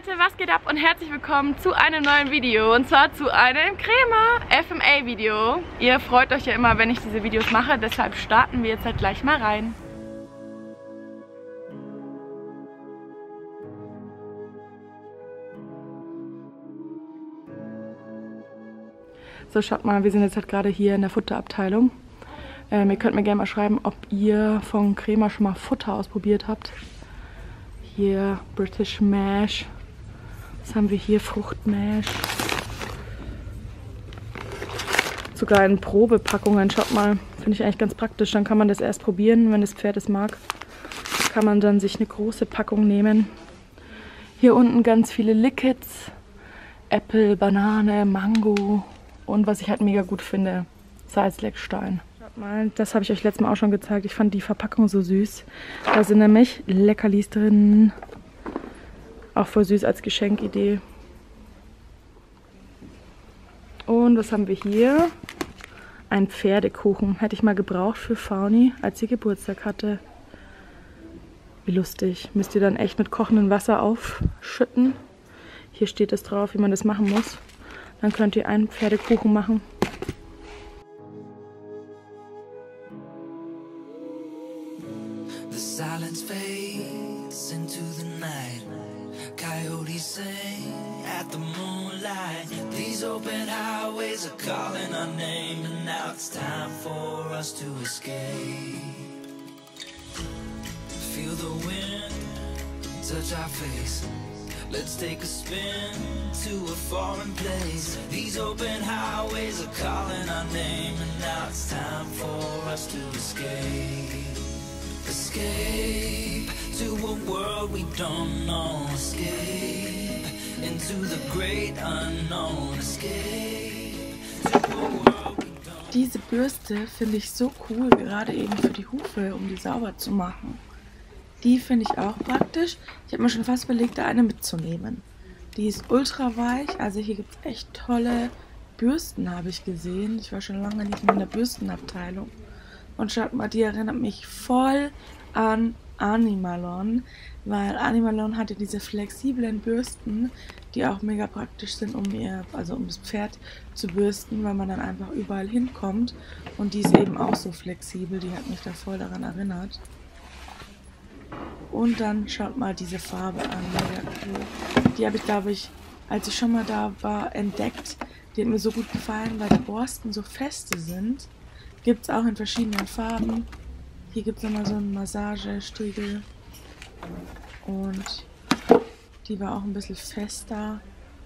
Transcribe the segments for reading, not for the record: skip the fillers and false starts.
Leute, was geht ab und herzlich willkommen zu einem neuen Video und zwar zu einem Crema FMA Video. Ihr freut euch ja immer, wenn ich diese Videos mache, deshalb starten wir jetzt halt gleich mal rein. So, schaut mal, wir sind jetzt halt gerade hier in der Futterabteilung. Ihr könnt mir gerne mal schreiben, ob ihr von Crema schon mal Futter ausprobiert habt. Hier British Mash. Was haben wir hier? Fruchtmash. Sogar in Probepackungen. Schaut mal, finde ich eigentlich ganz praktisch. Dann kann man das erst probieren, wenn das Pferd es mag. Kann man dann sich eine große Packung nehmen. Hier unten ganz viele Liquids. Äpfel, Banane, Mango. Und was ich halt mega gut finde, Salzleckstein. Schaut mal, das habe ich euch letztes Mal auch schon gezeigt. Ich fand die Verpackung so süß. Da sind nämlich Leckerlis drin. Auch voll süß als Geschenkidee. Und was haben wir hier? Ein Pferdekuchen. Hätte ich mal gebraucht für Fauni, als sie Geburtstag hatte. Wie lustig. Müsst ihr dann echt mit kochendem Wasser aufschütten. Hier steht es drauf, wie man das machen muss. Dann könnt ihr einen Pferdekuchen machen. The silence fades into the night. Coyotes sing at the moonlight. These open highways are calling our name, and now it's time for us to escape. Feel the wind touch our face. Let's take a spin to a foreign place. These open highways are calling our name, and now it's time for us to escape. Escape to a world we don't know. Escape into the great unknown. Escape to a world we don't. Diese Bürste finde ich so cool, gerade eben für die Hufe, um die sauber zu machen. Die finde ich auch praktisch. Ich habe mir schon fast überlegt, da eine mitzunehmen. Die ist ultra weich. Also hier gibt es echt tolle Bürsten, habe ich gesehen. Ich war schon lange nicht mehr in der Bürstenabteilung. Und schaut mal, die erinnert mich voll an Animalon. Weil Animalon hatte diese flexiblen Bürsten, die auch mega praktisch sind, um das Pferd zu bürsten, weil man dann einfach überall hinkommt. Und die ist eben auch so flexibel. Die hat mich da voll daran erinnert. Und dann schaut mal diese Farbe an, mega cool. Die habe ich, glaube ich, als ich schon mal da war, entdeckt. Die hat mir so gut gefallen, weil die Borsten so feste sind. Gibt es auch in verschiedenen Farben. Hier gibt es nochmal so einen Massagestriegel. Und die war auch ein bisschen fester.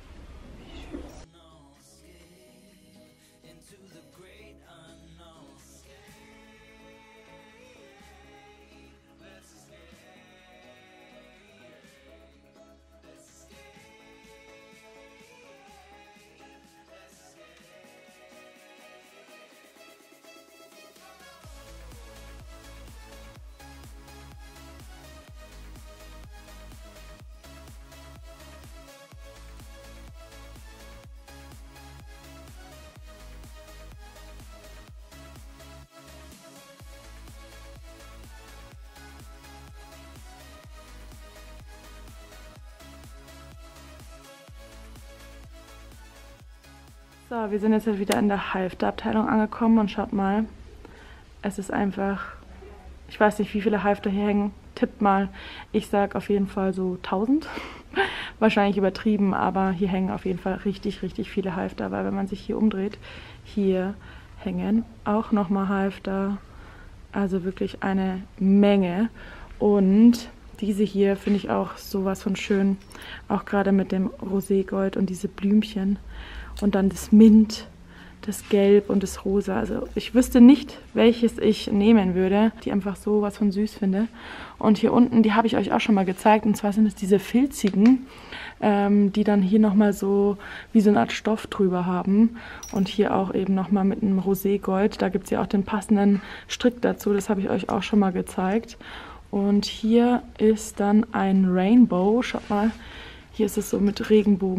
So, wir sind jetzt halt wieder in der Halfterabteilung angekommen und schaut mal, es ist einfach, ich weiß nicht, wie viele Halfter hier hängen, tippt mal, ich sag auf jeden Fall so 1000, wahrscheinlich übertrieben, aber hier hängen auf jeden Fall richtig, richtig viele Halfter, weil wenn man sich hier umdreht, hier hängen auch nochmal Halfter, also wirklich eine Menge. Und diese hier finde ich auch sowas von schön, auch gerade mit dem Roségold und diese Blümchen. Und dann das Mint, das Gelb und das Rosa. Also ich wüsste nicht, welches ich nehmen würde, die einfach so was von süß finde. Und hier unten, die habe ich euch auch schon mal gezeigt. Und zwar sind es diese filzigen, die dann hier nochmal so wie so eine Art Stoff drüber haben. Und hier auch eben nochmal mit einem Roségold. Da gibt es ja auch den passenden Strick dazu. Das habe ich euch auch schon mal gezeigt. Und hier ist dann ein Rainbow. Schaut mal. Hier ist es so mit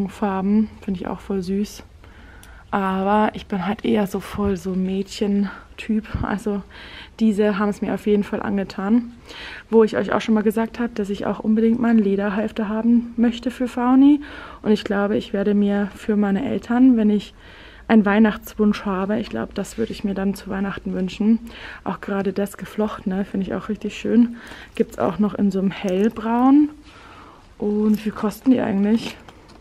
Regenbogenfarben. Finde ich auch voll süß. Aber ich bin halt eher so voll so Mädchen Typ. Also diese haben es mir auf jeden Fall angetan. Wo ich euch auch schon mal gesagt habe, dass ich auch unbedingt mal einen Lederhalfter haben möchte für Fauni. Und ich glaube, ich werde mir für meine Eltern, wenn ich einen Weihnachtswunsch habe, ich glaube, das würde ich mir dann zu Weihnachten wünschen. Auch gerade das Geflochtene finde ich auch richtig schön. Gibt es auch noch in so einem hellbraun. Und wie viel kosten die eigentlich?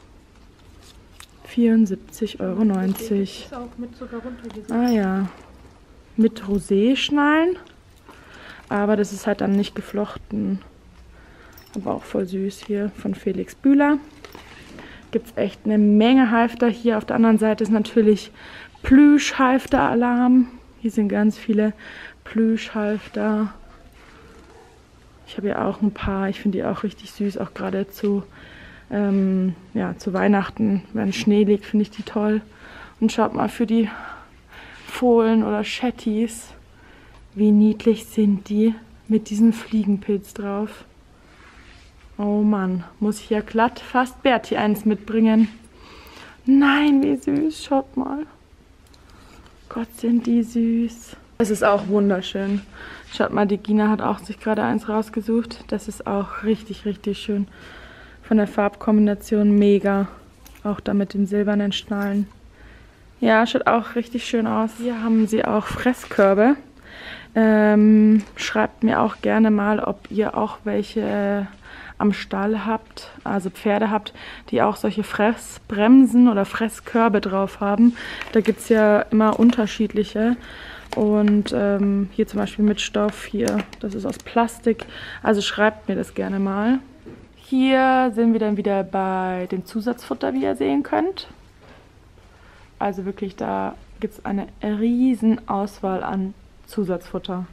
74,90 Euro. Ah ja, mit Rosé-Schnallen. Aber das ist halt dann nicht geflochten. Aber auch voll süß hier von Felix Bühler. Gibt es echt eine Menge Halfter. Hier auf der anderen Seite ist natürlich Plüsch-Halfter-Alarm. Hier sind ganz viele Plüsch-Halfter. Ich habe ja auch ein paar. Ich finde die auch richtig süß, auch gerade zu Weihnachten, wenn Schnee liegt, finde ich die toll. Und schaut mal für die Fohlen oder Shetties, wie niedlich sind die mit diesem Fliegenpilz drauf. Oh Mann, muss ich ja glatt fast Berti eins mitbringen. Nein, wie süß, schaut mal. Gott, sind die süß. Es ist auch wunderschön. Schaut mal, die Gina hat auch sich gerade eins rausgesucht. Das ist auch richtig, richtig schön. Von der Farbkombination mega. Auch da mit den silbernen Schnallen. Ja, schaut auch richtig schön aus. Hier haben sie auch Fresskörbe. Schreibt mir auch gerne mal, ob ihr auch welche am Stall habt, also Pferde habt, die auch solche Fressbremsen oder Fresskörbe drauf haben. Da gibt es ja immer unterschiedliche. Und hier zum Beispiel mit Stoff, hier, das ist aus Plastik. Also schreibt mir das gerne mal. Hier sind wir dann wieder bei dem Zusatzfutter, wie ihr sehen könnt. Also wirklich, da gibt es eine riesen Auswahl an Zusatzfutter.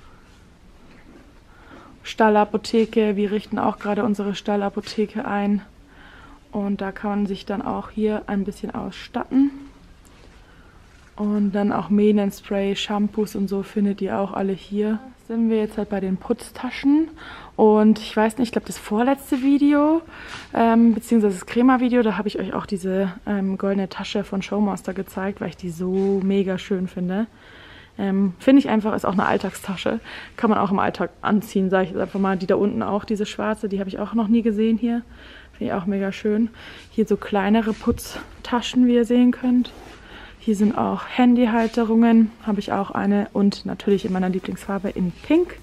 Stallapotheke, wir richten auch gerade unsere Stallapotheke ein. Und da kann man sich dann auch hier ein bisschen ausstatten. Und dann auch Mähnenspray, Shampoos und so findet ihr auch alle hier. Sind wir jetzt halt bei den Putztaschen. Und ich weiß nicht, ich glaube das vorletzte Video, beziehungsweise das Crema-Video, da habe ich euch auch diese goldene Tasche von Showmaster gezeigt, weil ich die so mega schön finde. Finde ich einfach, ist auch eine Alltagstasche. Kann man auch im Alltag anziehen, sage ich jetzt einfach mal. Die da unten auch, diese schwarze, die habe ich auch noch nie gesehen hier. Finde ich auch mega schön. Hier so kleinere Putztaschen, wie ihr sehen könnt. Hier sind auch Handyhalterungen, habe ich auch eine. Und natürlich in meiner Lieblingsfarbe in Pink.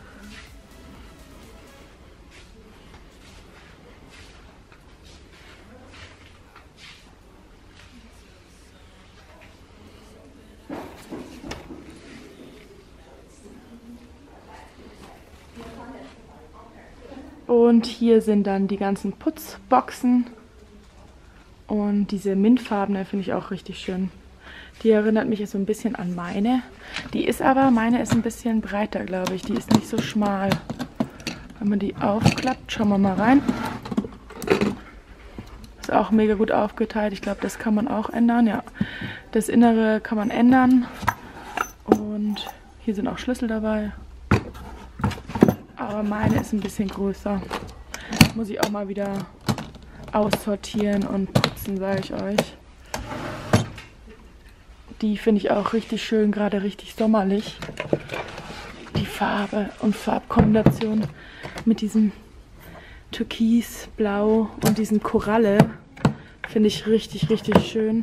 Und hier sind dann die ganzen Putzboxen. Und diese mintfarbene finde ich auch richtig schön. Die erinnert mich so ein bisschen an meine. Meine ist ein bisschen breiter, glaube ich. Die ist nicht so schmal. Wenn man die aufklappt, schauen wir mal rein. Ist auch mega gut aufgeteilt. Ich glaube, das kann man auch ändern. Ja, das Innere kann man ändern. Und hier sind auch Schlüssel dabei. Aber meine ist ein bisschen größer. Muss ich auch mal wieder aussortieren und putzen, sage ich euch. Die finde ich auch richtig schön, gerade richtig sommerlich. Die Farbe und Farbkombination mit diesem Türkis, Blau und diesem Koralle finde ich richtig, richtig schön.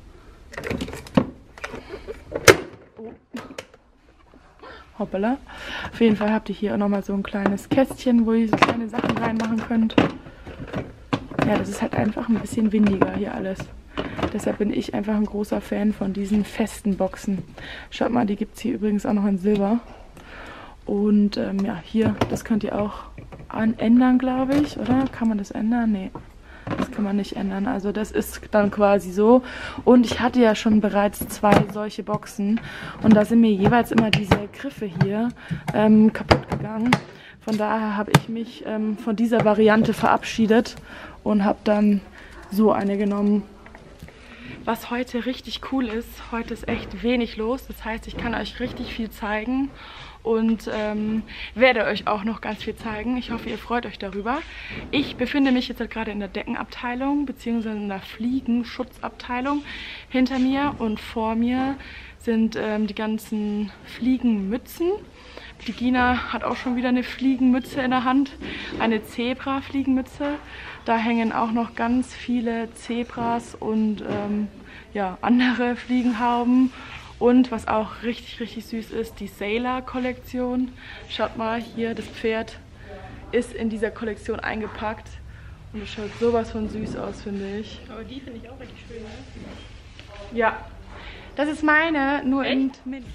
Hoppala. Auf jeden Fall habt ihr hier auch nochmal so ein kleines Kästchen, wo ihr so kleine Sachen reinmachen könnt. Ja, das ist halt einfach ein bisschen windiger hier alles. Deshalb bin ich einfach ein großer Fan von diesen festen Boxen. Schaut mal, die gibt es hier übrigens auch noch in Silber. Und ja, hier, das könnt ihr auch ändern, glaube ich, oder? Kann man das ändern? Nee, das kann man nicht ändern. Also das ist dann quasi so. Und ich hatte ja schon bereits 2 solche Boxen. Und da sind mir jeweils immer diese Griffe hier kaputt gegangen. Von daher habe ich mich von dieser Variante verabschiedet und habe dann so eine genommen. Was heute richtig cool ist, heute ist echt wenig los. Das heißt, ich kann euch richtig viel zeigen. und werde euch auch noch ganz viel zeigen. Ich hoffe, ihr freut euch darüber. Ich befinde mich jetzt gerade in der Deckenabteilung bzw. in der Fliegenschutzabteilung. Hinter mir und vor mir sind die ganzen Fliegenmützen. Die Gina hat auch schon wieder eine Fliegenmütze in der Hand, eine Zebra-Fliegenmütze. Da hängen auch noch ganz viele Zebras und ja, andere Fliegenhauben. Und was auch richtig, richtig süß ist, die Sailor-Kollektion. Schaut mal, hier das Pferd ist in dieser Kollektion eingepackt. Und es schaut sowas von süß aus, finde ich. Aber die finde ich auch richtig schön, ne? Ja, das ist meine, nur in Mini.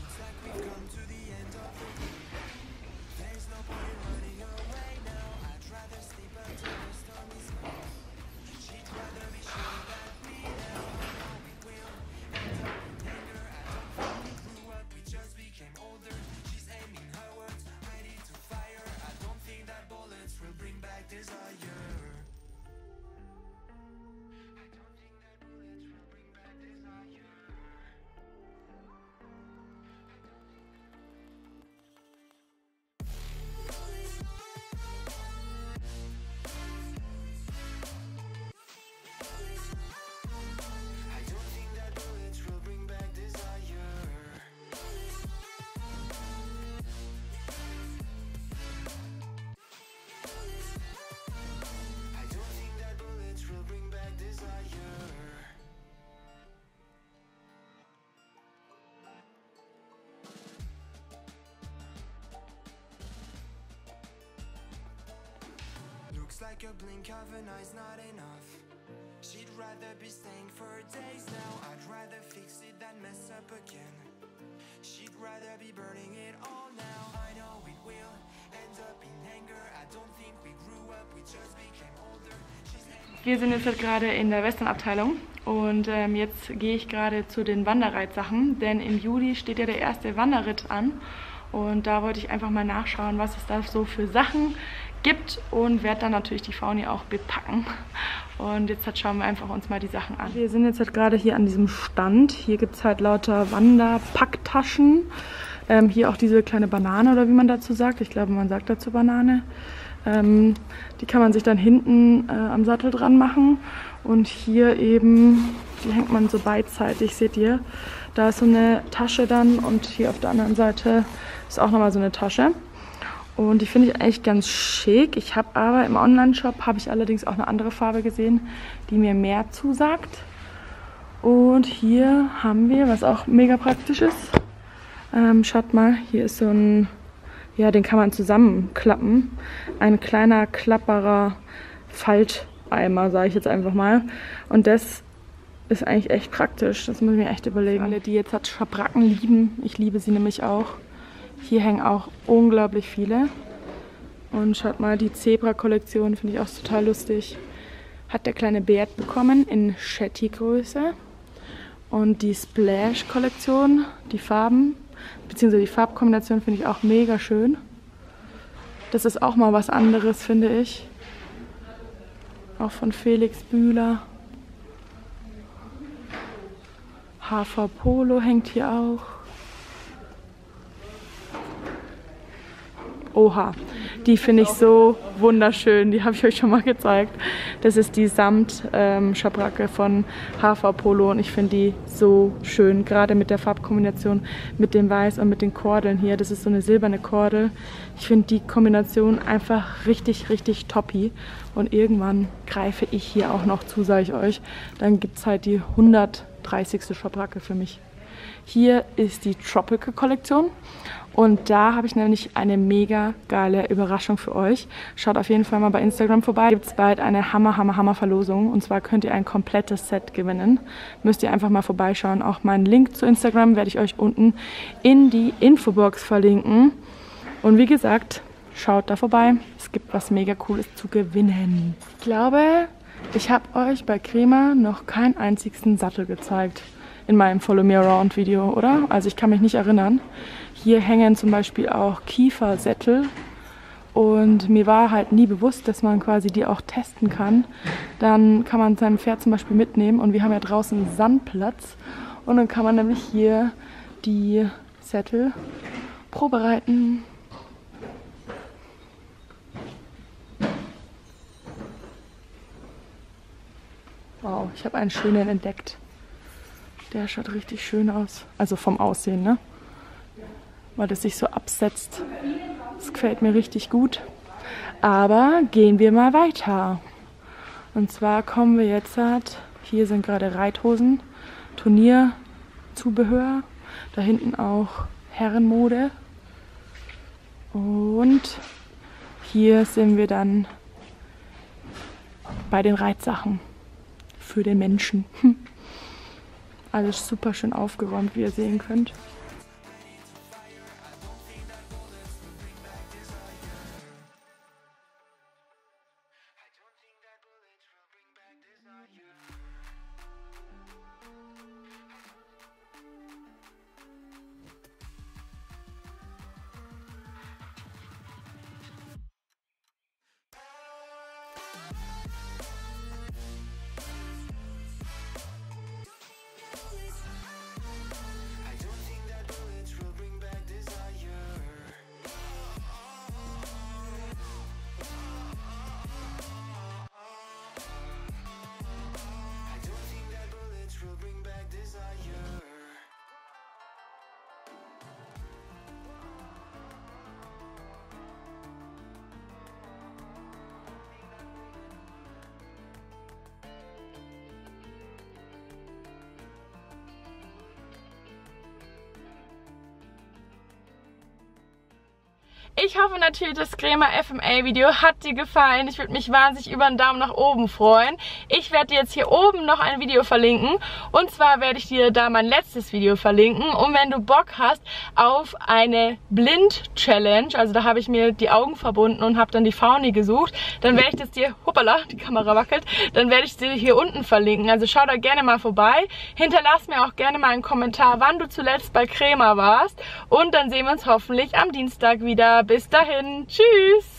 Like a blink of an eye's not enough. She'd rather be staying for days now. I'd rather fix it than mess up again. She'd rather be burning it all now. I know it will end up in anger. I don't think we grew up, we just became older. Wir sind jetzt gerade in der Westernabteilung und jetzt gehe ich gerade zu den Wanderreitsachen, denn im Juli steht ja der erste Wanderritt an und da wollte ich einfach mal nachschauen, was es da so für Sachen gibt und werde dann natürlich die Fauni auch bepacken. Und jetzt schauen wir einfach uns mal die Sachen an. Wir sind jetzt halt gerade hier an diesem Stand. Hier gibt es halt lauter Wanderpacktaschen. Hier auch diese kleine Banane oder wie man dazu sagt. Ich glaube, man sagt dazu Banane. Die kann man sich dann hinten am Sattel dran machen. Und hier eben, die hängt man so beidseitig, seht ihr. Da ist so eine Tasche dann und hier auf der anderen Seite ist auch nochmal so eine Tasche. Und die finde ich eigentlich ganz schick. Ich habe aber im Online-Shop habe ich allerdings auch eine andere Farbe gesehen, die mir mehr zusagt. Und hier haben wir, was auch mega praktisch ist. Schaut mal, hier ist so ein, ja, den kann man zusammenklappen. Ein kleiner, klapperer Falteimer, sage ich jetzt einfach mal. Und das ist eigentlich echt praktisch. Das muss ich mir echt überlegen. Alle, die jetzt Schabracken lieben, ich liebe sie nämlich auch. Hier hängen auch unglaublich viele. Und schaut mal, die Zebra-Kollektion finde ich auch total lustig. Hat der kleine Bert bekommen in Shetty-Größe. Und die Splash-Kollektion, die Farben, beziehungsweise die Farbkombination finde ich auch mega schön. Das ist auch mal was anderes, finde ich. Auch von Felix Bühler. HV Polo hängt hier auch. Oha, die finde ich so wunderschön. Die habe ich euch schon mal gezeigt. Das ist die Samt-Schabracke von HV Polo und ich finde die so schön. Gerade mit der Farbkombination mit dem Weiß und mit den Kordeln hier. Das ist so eine silberne Kordel. Ich finde die Kombination einfach richtig, richtig toppi. Und irgendwann greife ich hier auch noch zu, sage ich euch. Dann gibt es halt die 130. Schabracke für mich. Hier ist die Tropical-Kollektion und da habe ich nämlich eine mega geile Überraschung für euch. Schaut auf jeden Fall mal bei Instagram vorbei. Gibt es bald eine Hammer Verlosung und zwar könnt ihr ein komplettes Set gewinnen. Müsst ihr einfach mal vorbeischauen. Auch meinen Link zu Instagram werde ich euch unten in die Infobox verlinken. Und wie gesagt, schaut da vorbei. Es gibt was mega Cooles zu gewinnen. Ich glaube, ich habe euch bei Crema noch keinen einzigen Sattel gezeigt. In meinem Follow Me Around Video, oder? Also ich kann mich nicht erinnern. Hier hängen zum Beispiel auch Kiefersättel und mir war halt nie bewusst, dass man quasi die auch testen kann. Dann kann man sein Pferd zum Beispiel mitnehmen und wir haben ja draußen einen Sandplatz und dann kann man nämlich hier die Sättel Probereiten. Wow, ich habe einen schönen entdeckt. Der schaut richtig schön aus. Also vom Aussehen, ne? Weil das sich so absetzt. Das gefällt mir richtig gut. Aber gehen wir mal weiter. Und zwar kommen wir jetzt, hier sind gerade Reithosen, Turnierzubehör. Da hinten auch Herrenmode. Und hier sind wir dann bei den Reitsachen für den Menschen. Alles super schön aufgeräumt, wie ihr sehen könnt. Ich hoffe natürlich, das Crema FMA Video hat dir gefallen. Ich würde mich wahnsinnig über einen Daumen nach oben freuen. Ich werde dir jetzt hier oben noch ein Video verlinken. Und zwar werde ich dir da mein letztes Video verlinken. Und wenn du Bock hast auf eine Blind-Challenge, also da habe ich mir die Augen verbunden und habe dann die Fauni gesucht, dann werde ich das dir, hoppala, die Kamera wackelt, dann werde ich dir hier unten verlinken. Also schau da gerne mal vorbei. Hinterlass mir auch gerne mal einen Kommentar, wann du zuletzt bei Crema warst. Und dann sehen wir uns hoffentlich am Dienstag wieder. Bis dahin, tschüss!